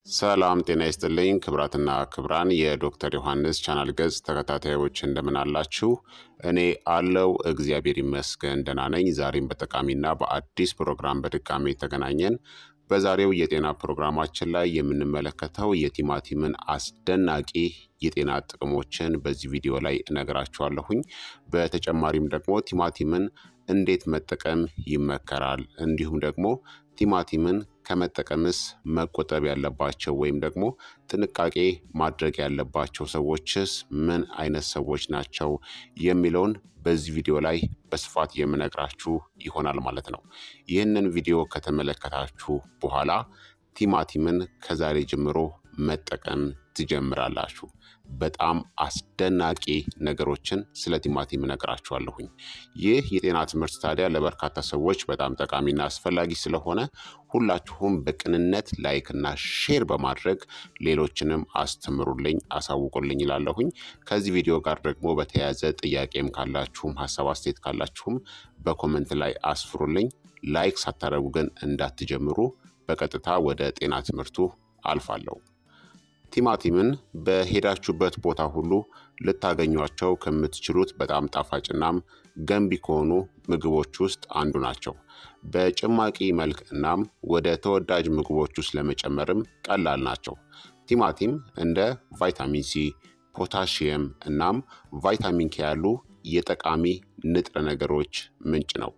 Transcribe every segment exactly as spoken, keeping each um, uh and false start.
ሰላም ጤና ይስጥልኝ ክብራትና ክብራን የዶክተር ዮሐንስ ቻናል ገጽ ተከታታዮች እንደምን አላችሁ? እኔ አለው እግዚአብሔር ይመስገን ደህና ነኝ። ዛሬም በጠቃሚና በአዲስ ፕሮግራም በድጋሜ ተገናኘን። በዛሬው የጤና ፕሮግራማችን ላይ የምንመለከተው የቲማቲምን አስደናቂ የጤና ጥቅሞችን በዚህ ቪዲዮ ላይ እነግራችኋለሁኝ። በተጨማሪም ደግሞ ቲማቲምን እንዴት መጠቀም ይመከራል፣ እንዲሁም ደግሞ ቲማቲምን ከመጠቀምስ መቆጠብ ያለባቸው ወይም ደግሞ ጥንቃቄ ማድረግ ያለባቸው ሰዎችስ ምን አይነት ሰዎች ናቸው የሚለውን በዚህ ቪዲዮ ላይ በስፋት የምነግራችሁ ይሆናል ማለት ነው። ይህንን ቪዲዮ ከተመለከታችሁ በኋላ ቲማቲምን ከዛሬ ጀምሮ መጠቀም ትጀምራላችሁ። በጣም አስደናቂ ነገሮችን ስለ ቲማቲም እነግራችኋለሁኝ። ይህ የጤና ትምህርት ታዲያ ለበርካታ ሰዎች በጣም ጠቃሚና አስፈላጊ ስለሆነ ሁላችሁም በቅንነት ላይክና ሼር በማድረግ ሌሎችንም አስተምሩልኝ፣ አሳውቁልኝ ይላለሁኝ። ከዚህ ቪዲዮ ጋር ደግሞ በተያያዘ ጥያቄም ካላችሁም ሀሳብ አስተያየት ካላችሁም በኮመንት ላይ አስፍሩልኝ። ላይክ ሳታደርጉ ግን እንዳትጀምሩ። በቀጥታ ወደ ጤና ትምህርቱ አልፋለሁ። ቲማቲምን በሄዳችሁበት ቦታ ሁሉ ልታገኟቸው ከምትችሉት በጣም ጣፋጭናም ገንቢ ከሆኑ ምግቦች ውስጥ አንዱ ናቸው። በጭማቂ መልክ እናም ወደ ተወዳጅ ምግቦች ውስጥ ለመጨመርም ቀላል ናቸው። ቲማቲም እንደ ቫይታሚን ሲ፣ ፖታሺየም እናም ቫይታሚን ኬ ያሉ የጠቃሚ ንጥረ ነገሮች ምንጭ ነው።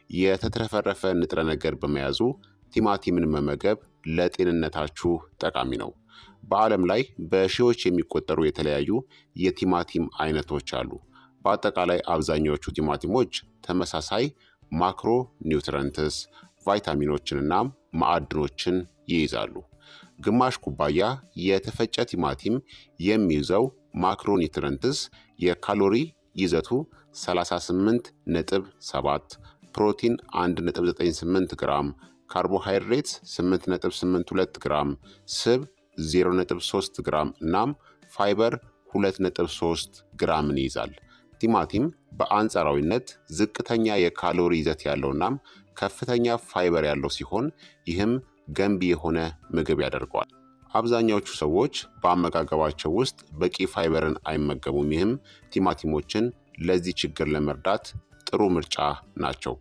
የተትረፈረፈ ንጥረ ነገር በመያዙ ቲማቲምን መመገብ ለጤንነታችሁ ጠቃሚ ነው። በዓለም ላይ በሺዎች የሚቆጠሩ የተለያዩ የቲማቲም አይነቶች አሉ። በአጠቃላይ አብዛኛዎቹ ቲማቲሞች ተመሳሳይ ማክሮ ኒውትረንትስ፣ ቫይታሚኖችንና ማዕድኖችን ይይዛሉ። ግማሽ ኩባያ የተፈጨ ቲማቲም የሚይዘው ማክሮ ኒውትረንትስ የካሎሪ ይዘቱ ሰላሳ ስምንት ነጥብ ሰባት፣ ፕሮቲን አንድ ነጥብ ዘጠኝ ስምንት ግራም፣ ካርቦሃይድሬት ስምንት ነጥብ ስምንት ሁለት ግራም፣ ስብ ዜሮ ነጥብ ሶስት ግራም እናም ፋይበር ሁለት ነጥብ ሶስት ግራምን ይይዛል። ቲማቲም በአንጻራዊነት ዝቅተኛ የካሎሪ ይዘት ያለው እናም ከፍተኛ ፋይበር ያለው ሲሆን ይህም ገንቢ የሆነ ምግብ ያደርገዋል። አብዛኛዎቹ ሰዎች በአመጋገባቸው ውስጥ በቂ ፋይበርን አይመገቡም። ይህም ቲማቲሞችን ለዚህ ችግር ለመርዳት ጥሩ ምርጫ ናቸው።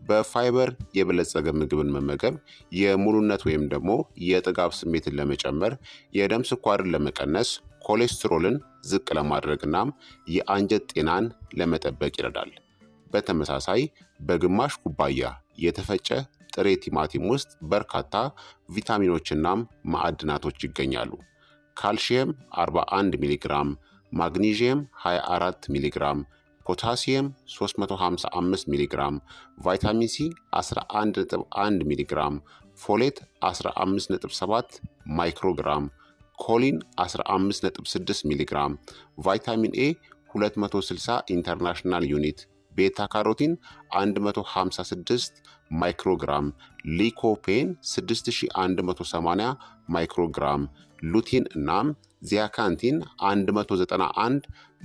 በፋይበር የበለጸገ ምግብን መመገብ የሙሉነት ወይም ደግሞ የጥጋብ ስሜትን ለመጨመር፣ የደም ስኳርን ለመቀነስ፣ ኮሌስትሮልን ዝቅ ለማድረግ እናም የአንጀት ጤናን ለመጠበቅ ይረዳል። በተመሳሳይ በግማሽ ኩባያ የተፈጨ ጥሬ ቲማቲም ውስጥ በርካታ ቪታሚኖችናም ማዕድናቶች ይገኛሉ። ካልሺየም አርባ አንድ ሚሊግራም፣ ማግኒዥየም ሀያ አራት ሚሊግራም፣ ፖታሲየም ሶስት መቶ ሃምሳ አምስት ሚሊግራም፣ ቫይታሚን ሲ አስራ አንድ ነጥብ አንድ ሚሊግራም፣ ፎሌት አስራ አምስት ነጥብ ሰባት ማይክሮግራም፣ ኮሊን አስራ አምስት ነጥብ ስድስት ሚሊግራም፣ ቫይታሚን ኤ ሁለት መቶ ስልሳ ኢንተርናሽናል ዩኒት፣ ቤታ ካሮቲን አንድ መቶ ሃምሳ ስድስት ማይክሮግራም፣ ሊኮፔን ስድስት ሺህ አንድ መቶ ሰማንያ ማይክሮግራም፣ ሉቲን እናም ዚያካንቲን አንድ መቶ ዘጠና አንድ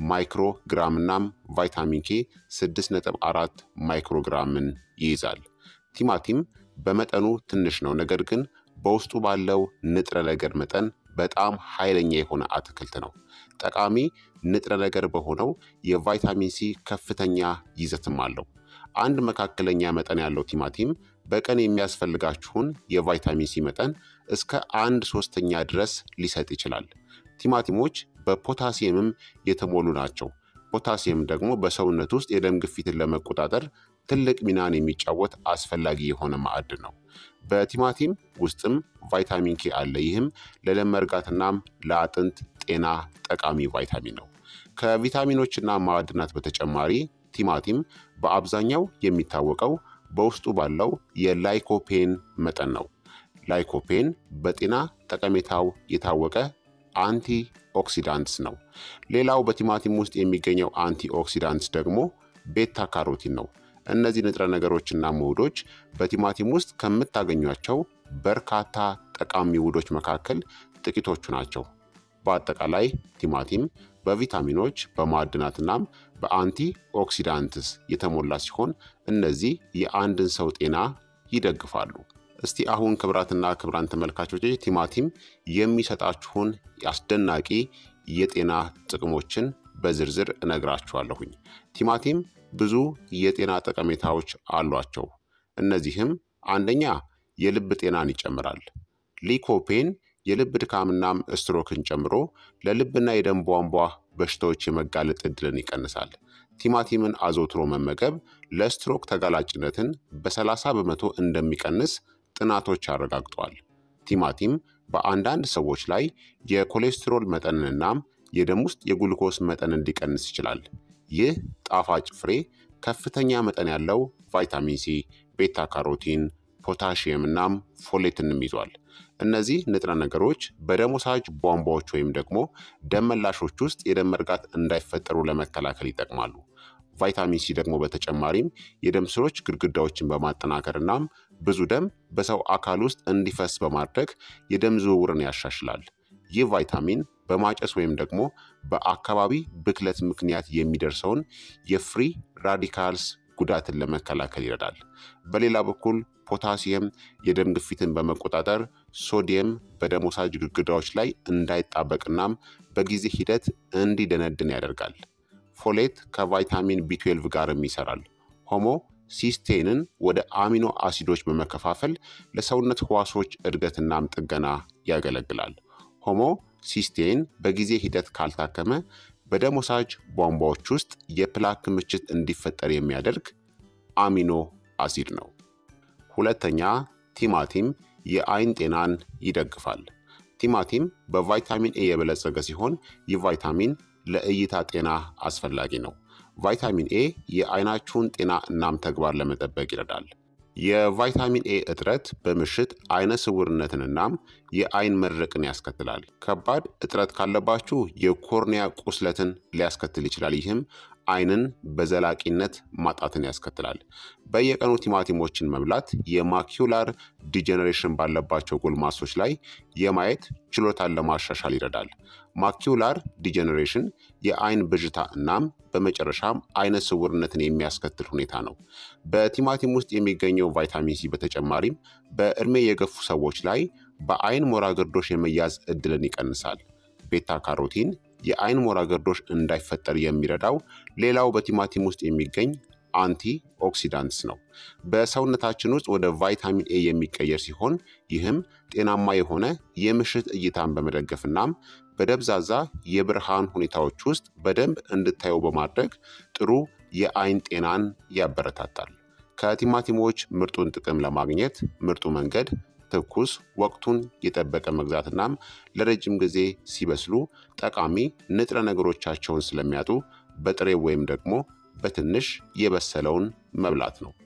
ማይክሮግራም እናም ቫይታሚን ኬ ስድስት ነጥብ አራት ማይክሮግራምን ይይዛል። ቲማቲም በመጠኑ ትንሽ ነው፣ ነገር ግን በውስጡ ባለው ንጥረ ነገር መጠን በጣም ኃይለኛ የሆነ አትክልት ነው። ጠቃሚ ንጥረ ነገር በሆነው የቫይታሚን ሲ ከፍተኛ ይዘትም አለው። አንድ መካከለኛ መጠን ያለው ቲማቲም በቀን የሚያስፈልጋችሁን የቫይታሚን ሲ መጠን እስከ አንድ ሶስተኛ ድረስ ሊሰጥ ይችላል። ቲማቲሞች በፖታሲየምም የተሞሉ ናቸው። ፖታሲየም ደግሞ በሰውነት ውስጥ የደም ግፊትን ለመቆጣጠር ትልቅ ሚናን የሚጫወት አስፈላጊ የሆነ ማዕድን ነው። በቲማቲም ውስጥም ቫይታሚን ኬ አለ። ይህም ለደም መርጋትናም ለአጥንት ጤና ጠቃሚ ቫይታሚን ነው። ከቪታሚኖችና ማዕድናት በተጨማሪ ቲማቲም በአብዛኛው የሚታወቀው በውስጡ ባለው የላይኮፔን መጠን ነው። ላይኮፔን በጤና ጠቀሜታው የታወቀ አንቲ ኦክሲዳንትስ ነው። ሌላው በቲማቲም ውስጥ የሚገኘው አንቲ ኦክሲዳንትስ ደግሞ ቤታ ካሮቲን ነው። እነዚህ ንጥረ ነገሮችና ውህዶች በቲማቲም ውስጥ ከምታገኟቸው በርካታ ጠቃሚ ውህዶች መካከል ጥቂቶቹ ናቸው። በአጠቃላይ ቲማቲም በቪታሚኖች በማዕድናትናም በአንቲ ኦክሲዳንትስ የተሞላ ሲሆን እነዚህ የአንድን ሰው ጤና ይደግፋሉ። እስቲ አሁን ክቡራትና ክቡራን ተመልካቾች ቲማቲም የሚሰጣችሁን አስደናቂ የጤና ጥቅሞችን በዝርዝር እነግራችኋለሁኝ። ቲማቲም ብዙ የጤና ጠቀሜታዎች አሏቸው። እነዚህም አንደኛ የልብ ጤናን ይጨምራል። ሊኮፔን የልብ ድካምናም ስትሮክን ጨምሮ ለልብና የደም ቧንቧ በሽታዎች የመጋለጥ ዕድልን ይቀንሳል። ቲማቲምን አዘውትሮ መመገብ ለስትሮክ ተጋላጭነትን በሰላሳ በመቶ እንደሚቀንስ ጥናቶች አረጋግጠዋል። ቲማቲም በአንዳንድ ሰዎች ላይ የኮሌስትሮል መጠንንናም የደም ውስጥ የጉልኮስ መጠን እንዲቀንስ ይችላል። ይህ ጣፋጭ ፍሬ ከፍተኛ መጠን ያለው ቫይታሚን ሲ፣ ቤታ ካሮቲን፣ ፖታሺየም እናም ፎሌትንም ይዟል። እነዚህ ንጥረ ነገሮች በደም ወሳጅ ቧንቧዎች ወይም ደግሞ ደም መላሾች ውስጥ የደም መርጋት እንዳይፈጠሩ ለመከላከል ይጠቅማሉ። ቫይታሚን ሲ ደግሞ በተጨማሪም የደም ስሮች ግድግዳዎችን በማጠናከር እናም ብዙ ደም በሰው አካል ውስጥ እንዲፈስ በማድረግ የደም ዝውውርን ያሻሽላል። ይህ ቫይታሚን በማጨስ ወይም ደግሞ በአካባቢ ብክለት ምክንያት የሚደርሰውን የፍሪ ራዲካልስ ጉዳትን ለመከላከል ይረዳል። በሌላ በኩል ፖታሲየም የደም ግፊትን በመቆጣጠር ሶዲየም በደም ወሳጅ ግድግዳዎች ላይ እንዳይጣበቅናም በጊዜ ሂደት እንዲደነድን ያደርጋል። ፎሌት ከቫይታሚን ቢ ትዌልቭ ጋርም ይሰራል። ሆሞ ሲስቴንን ወደ አሚኖ አሲዶች በመከፋፈል ለሰውነት ህዋሶች እድገትናም ጥገና ያገለግላል። ሆሞ ሲስቴን በጊዜ ሂደት ካልታከመ በደም ወሳጅ ቧንቧዎች ውስጥ የፕላክ ክምችት እንዲፈጠር የሚያደርግ አሚኖ አሲድ ነው። ሁለተኛ ቲማቲም የአይን ጤናን ይደግፋል። ቲማቲም በቫይታሚን ኤ የበለጸገ ሲሆን ይህ ቫይታሚን ለእይታ ጤና አስፈላጊ ነው። ቫይታሚን ኤ የአይናችሁን ጤና እናም ተግባር ለመጠበቅ ይረዳል። የቫይታሚን ኤ እጥረት በምሽት አይነ ስውርነትን እናም የአይን መድረቅን ያስከትላል። ከባድ እጥረት ካለባችሁ የኮርኒያ ቁስለትን ሊያስከትል ይችላል። ይህም አይንን በዘላቂነት ማጣትን ያስከትላል። በየቀኑ ቲማቲሞችን መብላት የማኪውላር ዲጀነሬሽን ባለባቸው ጎልማሶች ላይ የማየት ችሎታን ለማሻሻል ይረዳል። ማኪውላር ዲጀነሬሽን የአይን ብዥታ እናም በመጨረሻም አይነ ስውርነትን የሚያስከትል ሁኔታ ነው። በቲማቲም ውስጥ የሚገኘው ቫይታሚን ሲ በተጨማሪም በእድሜ የገፉ ሰዎች ላይ በአይን ሞራ ግርዶሽ የመያዝ እድልን ይቀንሳል። ቤታ ካሮቲን የአይን ሞራ ግርዶሽ እንዳይፈጠር የሚረዳው ሌላው በቲማቲም ውስጥ የሚገኝ አንቲ ኦክሲዳንትስ ነው። በሰውነታችን ውስጥ ወደ ቫይታሚን ኤ የሚቀየር ሲሆን ይህም ጤናማ የሆነ የምሽት እይታን በመደገፍናም በደብዛዛ የብርሃን ሁኔታዎች ውስጥ በደንብ እንድታዩ በማድረግ ጥሩ የአይን ጤናን ያበረታታል። ከቲማቲሞች ምርጡን ጥቅም ለማግኘት ምርጡ መንገድ ትኩስ ወቅቱን የጠበቀ መግዛትናም ለረጅም ጊዜ ሲበስሉ ጠቃሚ ንጥረ ነገሮቻቸውን ስለሚያጡ በጥሬው ወይም ደግሞ በትንሽ የበሰለውን መብላት ነው።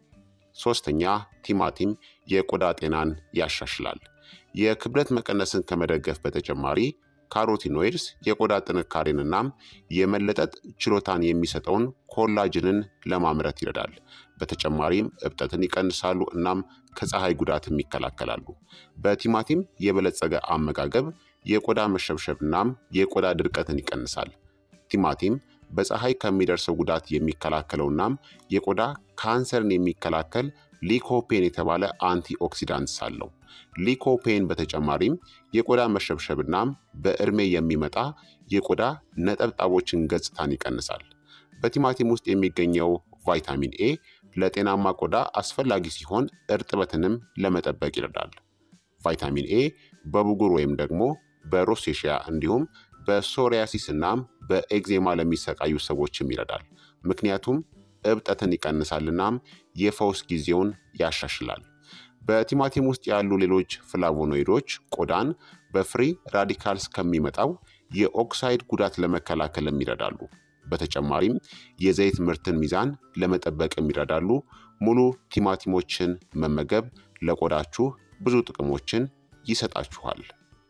ሶስተኛ ቲማቲም የቆዳ ጤናን ያሻሽላል። የክብደት መቀነስን ከመደገፍ በተጨማሪ ካሮቲኖይድስ የቆዳ ጥንካሬን እናም የመለጠጥ ችሎታን የሚሰጠውን ኮላጅንን ለማምረት ይረዳል። በተጨማሪም እብጠትን ይቀንሳሉ እናም ከፀሐይ ጉዳትም ይከላከላሉ። በቲማቲም የበለጸገ አመጋገብ የቆዳ መሸብሸብ እናም የቆዳ ድርቀትን ይቀንሳል። ቲማቲም በፀሐይ ከሚደርሰው ጉዳት የሚከላከለው እናም የቆዳ ካንሰርን የሚከላከል ሊኮፔን የተባለ አንቲኦክሲዳንትስ አለው። ሊኮፔን በተጨማሪም የቆዳ መሸብሸብ እናም በእድሜ የሚመጣ የቆዳ ነጠብጣቦችን ገጽታን ይቀንሳል። በቲማቲም ውስጥ የሚገኘው ቫይታሚን ኤ ለጤናማ ቆዳ አስፈላጊ ሲሆን እርጥበትንም ለመጠበቅ ይረዳል። ቫይታሚን ኤ በብጉር ወይም ደግሞ በሮሴሽያ እንዲሁም በሶሪያሲስ እናም በኤግዜማ ለሚሰቃዩ ሰዎችም ይረዳል። ምክንያቱም እብጠትን ይቀንሳል እናም የፈውስ ጊዜውን ያሻሽላል። በቲማቲም ውስጥ ያሉ ሌሎች ፍላቮኖይዶች ቆዳን በፍሪ ራዲካልስ ከሚመጣው የኦክሳይድ ጉዳት ለመከላከልም ይረዳሉ። በተጨማሪም የዘይት ምርትን ሚዛን ለመጠበቅም ይረዳሉ። ሙሉ ቲማቲሞችን መመገብ ለቆዳችሁ ብዙ ጥቅሞችን ይሰጣችኋል።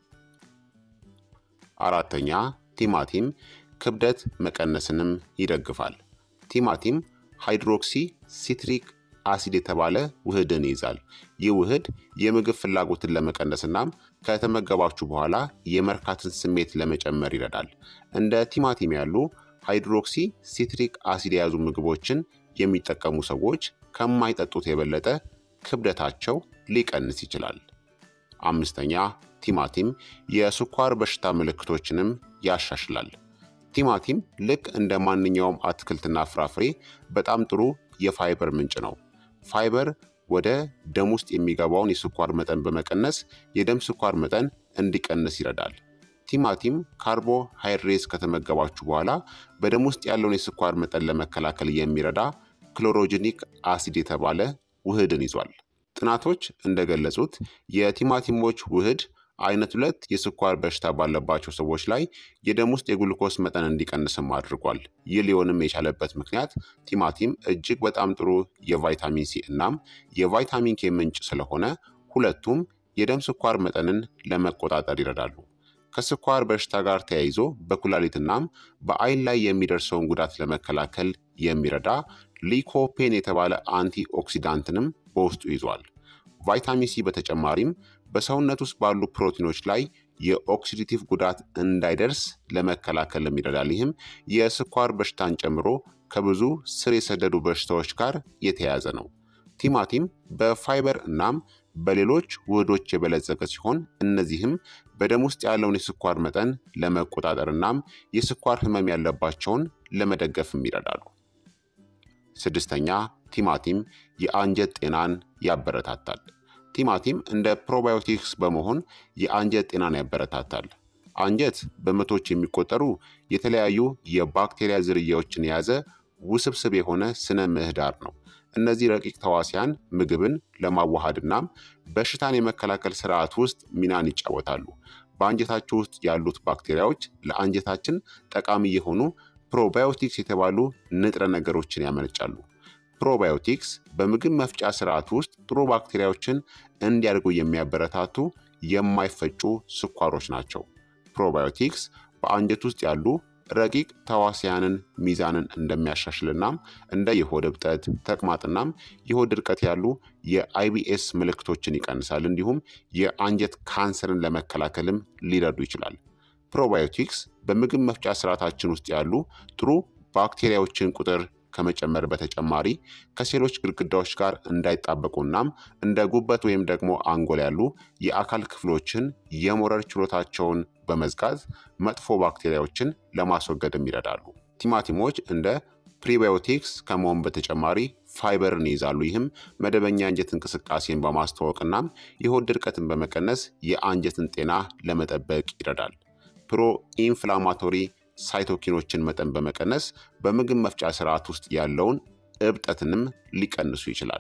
አራተኛ ቲማቲም ክብደት መቀነስንም ይደግፋል። ቲማቲም ሃይድሮክሲ ሲትሪክ አሲድ የተባለ ውህድን ይይዛል። ይህ ውህድ የምግብ ፍላጎትን ለመቀነስናም ከተመገባችሁ በኋላ የመርካትን ስሜት ለመጨመር ይረዳል። እንደ ቲማቲም ያሉ ሃይድሮክሲ ሲትሪክ አሲድ የያዙ ምግቦችን የሚጠቀሙ ሰዎች ከማይጠጡት የበለጠ ክብደታቸው ሊቀንስ ይችላል። አምስተኛ ቲማቲም የስኳር በሽታ ምልክቶችንም ያሻሽላል። ቲማቲም ልክ እንደ ማንኛውም አትክልትና ፍራፍሬ በጣም ጥሩ የፋይበር ምንጭ ነው። ፋይበር ወደ ደም ውስጥ የሚገባውን የስኳር መጠን በመቀነስ የደም ስኳር መጠን እንዲቀንስ ይረዳል። ቲማቲም ካርቦሃይድሬትስ ከተመገባችሁ በኋላ በደም ውስጥ ያለውን የስኳር መጠን ለመከላከል የሚረዳ ክሎሮጂኒክ አሲድ የተባለ ውህድን ይዟል። ጥናቶች እንደገለጹት የቲማቲሞች ውህድ አይነት ሁለት የስኳር በሽታ ባለባቸው ሰዎች ላይ የደም ውስጥ የግሉኮስ መጠን እንዲቀንስም አድርጓል። ይህ ሊሆንም የቻለበት ምክንያት ቲማቲም እጅግ በጣም ጥሩ የቫይታሚን ሲ እናም የቫይታሚን ኬ ምንጭ ስለሆነ ሁለቱም የደም ስኳር መጠንን ለመቆጣጠር ይረዳሉ። ከስኳር በሽታ ጋር ተያይዞ በኩላሊትናም በአይን ላይ የሚደርሰውን ጉዳት ለመከላከል የሚረዳ ሊኮፔን የተባለ አንቲ ኦክሲዳንትንም በውስጡ ይዟል። ቫይታሚን ሲ በተጨማሪም በሰውነት ውስጥ ባሉ ፕሮቲኖች ላይ የኦክሲዲቲቭ ጉዳት እንዳይደርስ ለመከላከልም ይረዳል። ይህም የስኳር በሽታን ጨምሮ ከብዙ ስር የሰደዱ በሽታዎች ጋር የተያያዘ ነው። ቲማቲም በፋይበር እናም በሌሎች ውህዶች የበለጸገ ሲሆን እነዚህም በደም ውስጥ ያለውን የስኳር መጠን ለመቆጣጠር እናም የስኳር ህመም ያለባቸውን ለመደገፍም ይረዳሉ። ስድስተኛ ቲማቲም የአንጀት ጤናን ያበረታታል። ቲማቲም እንደ ፕሮባዮቲክስ በመሆን የአንጀት ጤናን ያበረታታል። አንጀት በመቶዎች የሚቆጠሩ የተለያዩ የባክቴሪያ ዝርያዎችን የያዘ ውስብስብ የሆነ ስነ ምህዳር ነው። እነዚህ ረቂቅ ተዋሲያን ምግብን ለማዋሃድናም በሽታን የመከላከል ስርዓት ውስጥ ሚናን ይጫወታሉ። በአንጀታችሁ ውስጥ ያሉት ባክቴሪያዎች ለአንጀታችን ጠቃሚ የሆኑ ፕሮባዮቲክስ የተባሉ ንጥረ ነገሮችን ያመነጫሉ። ፕሮባዮቲክስ በምግብ መፍጫ ስርዓት ውስጥ ጥሩ ባክቴሪያዎችን እንዲያድጉ የሚያበረታቱ የማይፈጩ ስኳሮች ናቸው። ፕሮባዮቲክስ በአንጀት ውስጥ ያሉ ረቂቅ ተዋሲያንን ሚዛንን እንደሚያሻሽልናም እንደ የሆድ እብጠት፣ ተቅማጥናም የሆድ ድርቀት ያሉ የአይቢኤስ ምልክቶችን ይቀንሳል። እንዲሁም የአንጀት ካንሰርን ለመከላከልም ሊረዱ ይችላል። ፕሮባዮቲክስ በምግብ መፍጫ ስርዓታችን ውስጥ ያሉ ጥሩ ባክቴሪያዎችን ቁጥር ከመጨመር በተጨማሪ ከሴሎች ግድግዳዎች ጋር እንዳይጣበቁናም እንደ ጉበት ወይም ደግሞ አንጎል ያሉ የአካል ክፍሎችን የመውረር ችሎታቸውን በመዝጋት መጥፎ ባክቴሪያዎችን ለማስወገድም ይረዳሉ። ቲማቲሞች እንደ ፕሪባዮቲክስ ከመሆን በተጨማሪ ፋይበርን ይይዛሉ። ይህም መደበኛ አንጀት እንቅስቃሴን በማስተዋወቅናም የሆድ ድርቀትን በመቀነስ የአንጀትን ጤና ለመጠበቅ ይረዳል። ፕሮ ኢንፍላማቶሪ ሳይቶኪኖችን መጠን በመቀነስ በምግብ መፍጫ ስርዓት ውስጥ ያለውን እብጠትንም ሊቀንሱ ይችላል።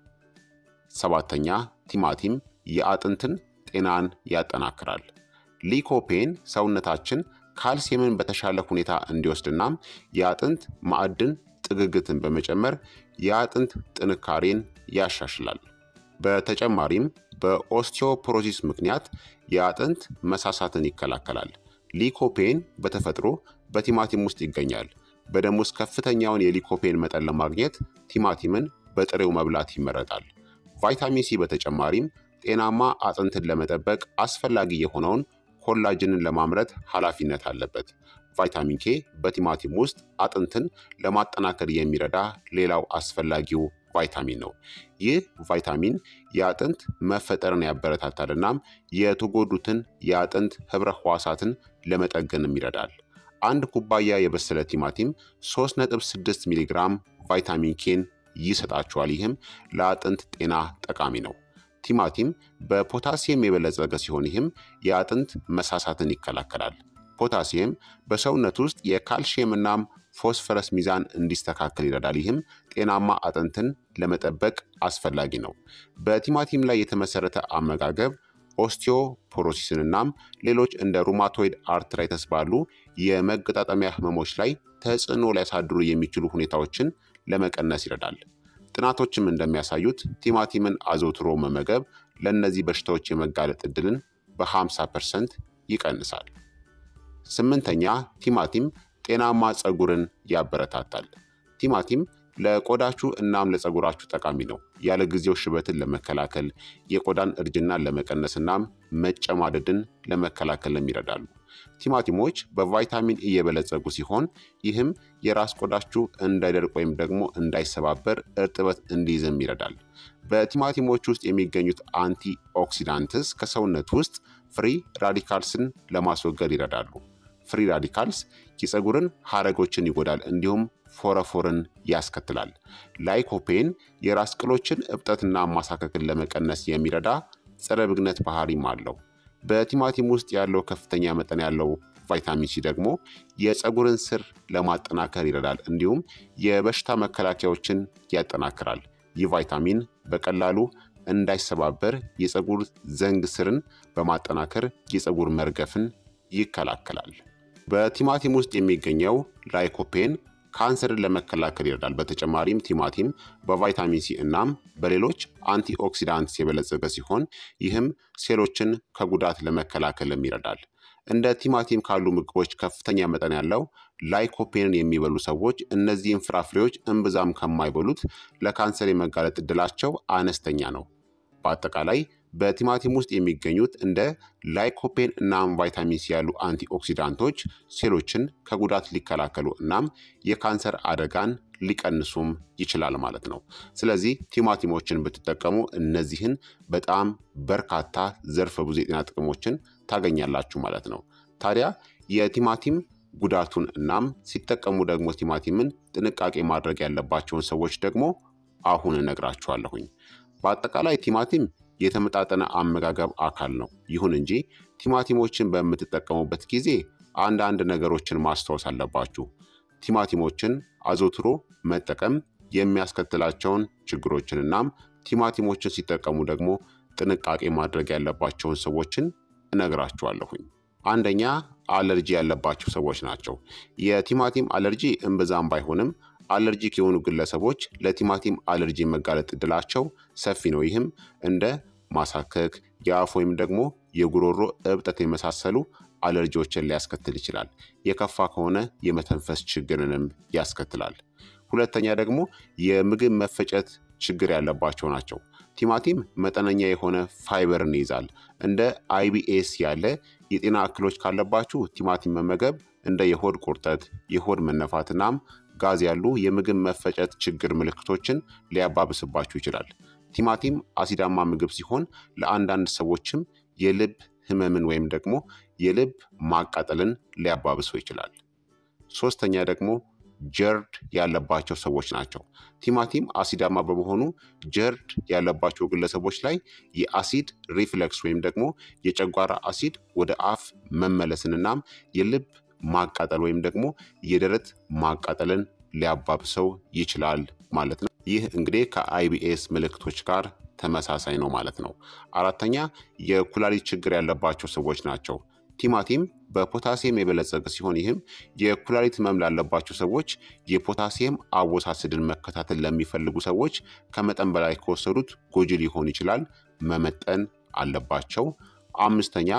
ሰባተኛ ቲማቲም የአጥንትን ጤናን ያጠናክራል። ሊኮፔን ሰውነታችን ካልሲየምን በተሻለ ሁኔታ እንዲወስድናም የአጥንት ማዕድን ጥግግትን በመጨመር የአጥንት ጥንካሬን ያሻሽላል። በተጨማሪም በኦስቲዮፖሮሲስ ምክንያት የአጥንት መሳሳትን ይከላከላል። ሊኮፔን በተፈጥሮ በቲማቲም ውስጥ ይገኛል። በደም ውስጥ ከፍተኛውን የሊኮፔን መጠን ለማግኘት ቲማቲምን በጥሬው መብላት ይመረጣል። ቫይታሚን ሲ በተጨማሪም ጤናማ አጥንትን ለመጠበቅ አስፈላጊ የሆነውን ኮላጅንን ለማምረት ኃላፊነት አለበት። ቫይታሚን ኬ በቲማቲም ውስጥ አጥንትን ለማጠናከር የሚረዳ ሌላው አስፈላጊው ቫይታሚን ነው። ይህ ቫይታሚን የአጥንት መፈጠርን ያበረታታል እናም የተጎዱትን የአጥንት ህብረ ህዋሳትን ለመጠገንም ይረዳል። አንድ ኩባያ የበሰለ ቲማቲም ሶስት ነጥብ ስድስት ሚሊግራም ቫይታሚን ኬን ይሰጣችኋል። ይህም ለአጥንት ጤና ጠቃሚ ነው። ቲማቲም በፖታሲየም የበለጸገ ሲሆን ይህም የአጥንት መሳሳትን ይከላከላል። ፖታሲየም በሰውነት ውስጥ የካልሽየም እናም ፎስፈረስ ሚዛን እንዲስተካከል ይረዳል። ይህም ጤናማ አጥንትን ለመጠበቅ አስፈላጊ ነው። በቲማቲም ላይ የተመሰረተ አመጋገብ ኦስቲዮፖሮሲስን እናም ሌሎች እንደ ሩማቶይድ አርትራይተስ ባሉ የመገጣጠሚያ ህመሞች ላይ ተጽዕኖ ሊያሳድሩ የሚችሉ ሁኔታዎችን ለመቀነስ ይረዳል። ጥናቶችም እንደሚያሳዩት ቲማቲምን አዘውትሮ መመገብ ለእነዚህ በሽታዎች የመጋለጥ ዕድልን በሃምሳ ፐርሰንት ይቀንሳል። ስምንተኛ ቲማቲም ጤናማ ፀጉርን ያበረታታል። ቲማቲም ለቆዳችሁ እናም ለፀጉራችሁ ጠቃሚ ነው። ያለ ጊዜው ሽበትን ለመከላከል፣ የቆዳን እርጅናን ለመቀነስ እናም መጨማደድን ለመከላከልም ይረዳሉ። ቲማቲሞች በቫይታሚን ኢ የበለጸጉ ሲሆን ይህም የራስ ቆዳችሁ እንዳይደርቅ ወይም ደግሞ እንዳይሰባበር እርጥበት እንዲይዝም ይረዳል። በቲማቲሞች ውስጥ የሚገኙት አንቲ ኦክሲዳንትስ ከሰውነት ውስጥ ፍሪ ራዲካልስን ለማስወገድ ይረዳሉ። ፍሪ ራዲካልስ የፀጉርን ሐረጎችን ይጎዳል እንዲሁም ፎረፎርን ያስከትላል። ላይኮፔን የራስ ቅሎችን እብጠትና ማሳከክን ለመቀነስ የሚረዳ ጸረ ብግነት ባህሪም አለው። በቲማቲም ውስጥ ያለው ከፍተኛ መጠን ያለው ቫይታሚን ሲ ደግሞ የፀጉርን ስር ለማጠናከር ይረዳል እንዲሁም የበሽታ መከላከያዎችን ያጠናክራል። ይህ ቫይታሚን በቀላሉ እንዳይሰባበር የፀጉር ዘንግ ስርን በማጠናከር የፀጉር መርገፍን ይከላከላል። በቲማቲም ውስጥ የሚገኘው ላይኮፔን ካንሰርን ለመከላከል ይረዳል። በተጨማሪም ቲማቲም በቫይታሚን ሲ እናም በሌሎች አንቲኦክሲዳንትስ የበለጸገ ሲሆን ይህም ሴሎችን ከጉዳት ለመከላከልም ይረዳል። እንደ ቲማቲም ካሉ ምግቦች ከፍተኛ መጠን ያለው ላይኮፔንን የሚበሉ ሰዎች እነዚህን ፍራፍሬዎች እምብዛም ከማይበሉት ለካንሰር የመጋለጥ ዕድላቸው አነስተኛ ነው። በአጠቃላይ በቲማቲም ውስጥ የሚገኙት እንደ ላይኮፔን እናም ቫይታሚን ሲ ያሉ አንቲኦክሲዳንቶች ሴሎችን ከጉዳት ሊከላከሉ እናም የካንሰር አደጋን ሊቀንሱም ይችላል ማለት ነው። ስለዚህ ቲማቲሞችን ብትጠቀሙ እነዚህን በጣም በርካታ ዘርፈ ብዙ የጤና ጥቅሞችን ታገኛላችሁ ማለት ነው። ታዲያ የቲማቲም ጉዳቱን እናም ሲጠቀሙ ደግሞ ቲማቲምን ጥንቃቄ ማድረግ ያለባቸውን ሰዎች ደግሞ አሁን እነግራችኋለሁኝ። በአጠቃላይ ቲማቲም የተመጣጠነ አመጋገብ አካል ነው። ይሁን እንጂ ቲማቲሞችን በምትጠቀሙበት ጊዜ አንዳንድ ነገሮችን ማስታወስ አለባችሁ። ቲማቲሞችን አዘውትሮ መጠቀም የሚያስከትላቸውን ችግሮችን እናም ቲማቲሞችን ሲጠቀሙ ደግሞ ጥንቃቄ ማድረግ ያለባቸውን ሰዎችን እነግራችኋለሁኝ። አንደኛ አለርጂ ያለባቸው ሰዎች ናቸው። የቲማቲም አለርጂ እምብዛም ባይሆንም አለርጂክ የሆኑ ግለሰቦች ለቲማቲም አለርጂ መጋለጥ ዕድላቸው ሰፊ ነው። ይህም እንደ ማሳከክ፣ የአፍ ወይም ደግሞ የጉሮሮ እብጠት የመሳሰሉ አለርጂዎችን ሊያስከትል ይችላል። የከፋ ከሆነ የመተንፈስ ችግርንም ያስከትላል። ሁለተኛ ደግሞ የምግብ መፈጨት ችግር ያለባቸው ናቸው። ቲማቲም መጠነኛ የሆነ ፋይበርን ይይዛል። እንደ አይቢኤስ ያለ የጤና እክሎች ካለባችሁ ቲማቲም መመገብ እንደ የሆድ ቁርጠት፣ የሆድ መነፋትናም ጋዝ ያሉ የምግብ መፈጨት ችግር ምልክቶችን ሊያባብስባችሁ ይችላል። ቲማቲም አሲዳማ ምግብ ሲሆን ለአንዳንድ ሰዎችም የልብ ህመምን ወይም ደግሞ የልብ ማቃጠልን ሊያባብሰው ይችላል። ሶስተኛ ደግሞ ጀርድ ያለባቸው ሰዎች ናቸው። ቲማቲም አሲዳማ በመሆኑ ጀርድ ያለባቸው ግለሰቦች ላይ የአሲድ ሪፍለክስ ወይም ደግሞ የጨጓራ አሲድ ወደ አፍ መመለስንናም የልብ ማቃጠል ወይም ደግሞ የደረት ማቃጠልን ሊያባብሰው ይችላል ማለት ነው። ይህ እንግዲህ ከአይቢኤስ ምልክቶች ጋር ተመሳሳይ ነው ማለት ነው። አራተኛ የኩላሊት ችግር ያለባቸው ሰዎች ናቸው። ቲማቲም በፖታሲየም የበለጸገ ሲሆን ይህም የኩላሊት ህመም ላለባቸው ሰዎች፣ የፖታሲየም አወሳሰድን መከታተል ለሚፈልጉ ሰዎች ከመጠን በላይ ከወሰዱት ጎጂ ሊሆን ይችላል፣ መመጠን አለባቸው። አምስተኛ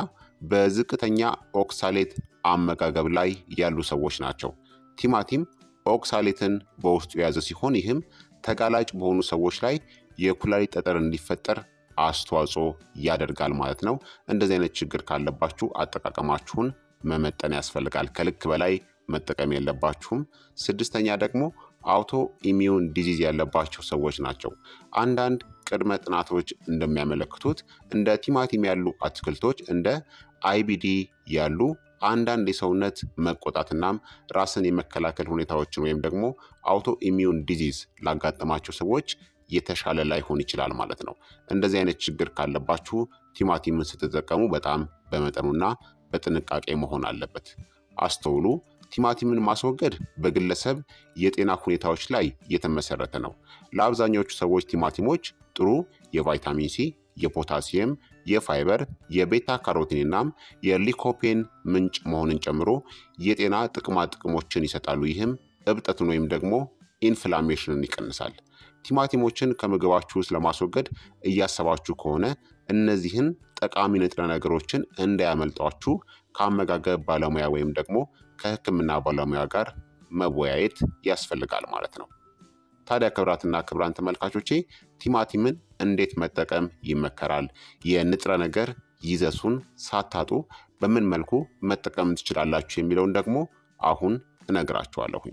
በዝቅተኛ ኦክሳሌት አመጋገብ ላይ ያሉ ሰዎች ናቸው። ቲማቲም ኦክሳሌትን በውስጡ የያዘ ሲሆን ይህም ተጋላጭ በሆኑ ሰዎች ላይ የኩላሊት ጠጠር እንዲፈጠር አስተዋጽኦ ያደርጋል ማለት ነው። እንደዚህ አይነት ችግር ካለባችሁ አጠቃቀማችሁን መመጠን ያስፈልጋል። ከልክ በላይ መጠቀም የለባችሁም። ስድስተኛ ደግሞ አውቶ ኢሚዩን ዲዚዝ ያለባቸው ሰዎች ናቸው። አንዳንድ ቅድመ ጥናቶች እንደሚያመለክቱት እንደ ቲማቲም ያሉ አትክልቶች እንደ አይቢዲ ያሉ አንዳንድ የሰውነት መቆጣትናም ራስን የመከላከል ሁኔታዎችን ወይም ደግሞ አውቶ ኢሚዩን ዲዚዝ ላጋጠማቸው ሰዎች የተሻለ ላይሆን ይችላል ማለት ነው። እንደዚህ አይነት ችግር ካለባችሁ ቲማቲምን ስትጠቀሙ በጣም በመጠኑና በጥንቃቄ መሆን አለበት። አስተውሉ። ቲማቲምን ማስወገድ በግለሰብ የጤና ሁኔታዎች ላይ የተመሰረተ ነው። ለአብዛኛዎቹ ሰዎች ቲማቲሞች ጥሩ የቫይታሚን ሲ፣ የፖታሲየም፣ የፋይበር፣ የቤታ ካሮቲን እናም የሊኮፔን ምንጭ መሆንን ጨምሮ የጤና ጥቅማ ጥቅሞችን ይሰጣሉ። ይህም እብጠትን ወይም ደግሞ ኢንፍላሜሽንን ይቀንሳል። ቲማቲሞችን ከምግባችሁ ውስጥ ለማስወገድ እያሰባችሁ ከሆነ እነዚህን ጠቃሚ ንጥረ ነገሮችን እንዳያመልጧችሁ ከአመጋገብ ባለሙያ ወይም ደግሞ ከሕክምና ባለሙያ ጋር መወያየት ያስፈልጋል ማለት ነው። ታዲያ ክቡራትና ክቡራን ተመልካቾቼ ቲማቲምን እንዴት መጠቀም ይመከራል? የንጥረ ነገር ይዘቱን ሳታጡ በምን መልኩ መጠቀም ትችላላችሁ የሚለውን ደግሞ አሁን እነግራችኋለሁኝ።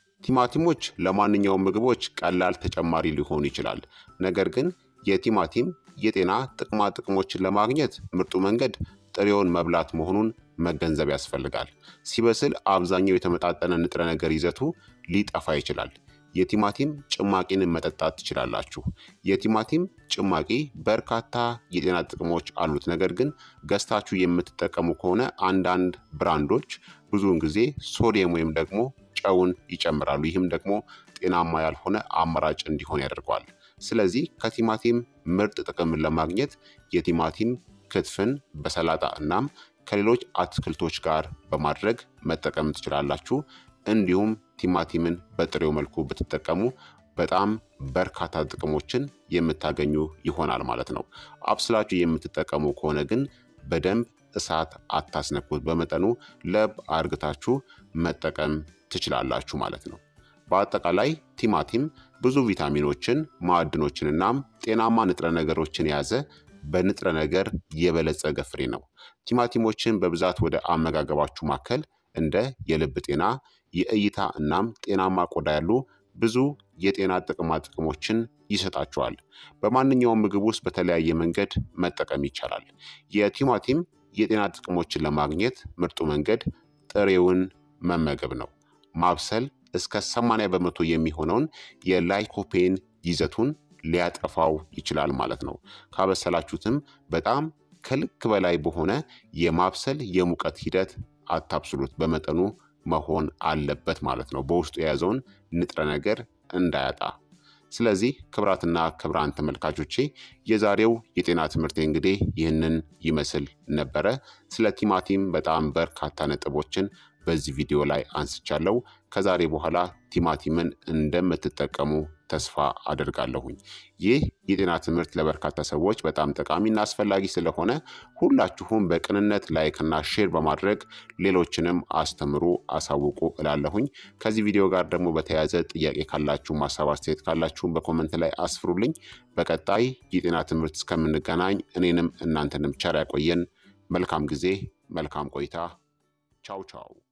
ቲማቲሞች ለማንኛውም ምግቦች ቀላል ተጨማሪ ሊሆኑ ይችላል። ነገር ግን የቲማቲም የጤና ጥቅማ ጥቅሞችን ለማግኘት ምርጡ መንገድ ጥሬውን መብላት መሆኑን መገንዘብ ያስፈልጋል። ሲበስል አብዛኛው የተመጣጠነ ንጥረ ነገር ይዘቱ ሊጠፋ ይችላል። የቲማቲም ጭማቂን መጠጣት ትችላላችሁ። የቲማቲም ጭማቂ በርካታ የጤና ጥቅሞች አሉት። ነገር ግን ገዝታችሁ የምትጠቀሙ ከሆነ አንዳንድ ብራንዶች ብዙውን ጊዜ ሶዲየም ወይም ደግሞ ጨውን ይጨምራሉ። ይህም ደግሞ ጤናማ ያልሆነ አማራጭ እንዲሆን ያደርገዋል። ስለዚህ ከቲማቲም ምርጥ ጥቅምን ለማግኘት የቲማቲም ክትፍን በሰላጣ እናም ከሌሎች አትክልቶች ጋር በማድረግ መጠቀም ትችላላችሁ። እንዲሁም ቲማቲምን በጥሬው መልኩ ብትጠቀሙ በጣም በርካታ ጥቅሞችን የምታገኙ ይሆናል ማለት ነው። አብስላችሁ የምትጠቀሙ ከሆነ ግን በደንብ እሳት አታስነኩት። በመጠኑ ለብ አርግታችሁ መጠቀም ትችላላችሁ ማለት ነው። በአጠቃላይ ቲማቲም ብዙ ቪታሚኖችን፣ ማዕድኖችን እናም ጤናማ ንጥረ ነገሮችን የያዘ በንጥረ ነገር የበለጸገ ፍሬ ነው። ቲማቲሞችን በብዛት ወደ አመጋገባችሁ ማከል እንደ የልብ ጤና፣ የእይታ እናም ጤናማ ቆዳ ያሉ ብዙ የጤና ጥቅማ ጥቅሞችን ይሰጣቸዋል። በማንኛውም ምግብ ውስጥ በተለያየ መንገድ መጠቀም ይቻላል። የቲማቲም የጤና ጥቅሞችን ለማግኘት ምርጡ መንገድ ጥሬውን መመገብ ነው። ማብሰል እስከ ሰማንያ በመቶ የሚሆነውን የላይኮፔን ይዘቱን ሊያጠፋው ይችላል ማለት ነው። ካበሰላችሁትም በጣም ከልክ በላይ በሆነ የማብሰል የሙቀት ሂደት አታብስሉት። በመጠኑ መሆን አለበት ማለት ነው፣ በውስጡ የያዘውን ንጥረ ነገር እንዳያጣ። ስለዚህ ክቡራትና ክቡራን ተመልካቾቼ የዛሬው የጤና ትምህርት እንግዲህ ይህንን ይመስል ነበረ። ስለ ቲማቲም በጣም በርካታ ነጥቦችን በዚህ ቪዲዮ ላይ አንስቻለሁ። ከዛሬ በኋላ ቲማቲምን እንደምትጠቀሙ ተስፋ አደርጋለሁኝ። ይህ የጤና ትምህርት ለበርካታ ሰዎች በጣም ጠቃሚና አስፈላጊ ስለሆነ ሁላችሁም በቅንነት ላይክና ሼር በማድረግ ሌሎችንም አስተምሩ፣ አሳውቁ እላለሁኝ። ከዚህ ቪዲዮ ጋር ደግሞ በተያያዘ ጥያቄ ካላችሁ፣ ሀሳብ አስተያየት ካላችሁም በኮመንት ላይ አስፍሩልኝ። በቀጣይ የጤና ትምህርት እስከምንገናኝ እኔንም እናንተንም ቸር ያቆየን። መልካም ጊዜ፣ መልካም ቆይታ። ቻው ቻው።